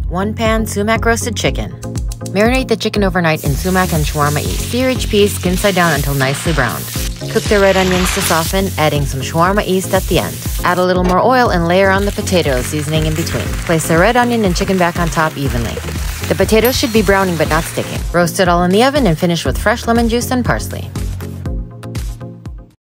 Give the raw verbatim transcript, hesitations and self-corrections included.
one pan sumac roasted chicken. Marinate the chicken overnight in sumac and shawarma East. Sear each piece skin side down until nicely browned. Cook the red onions to soften, adding some shawarma East at the end. Add a little more oil and layer on the potatoes, seasoning in between. Place the red onion and chicken back on top evenly. The potatoes should be browning but not sticking. Roast it all in the oven and finish with fresh lemon juice and parsley.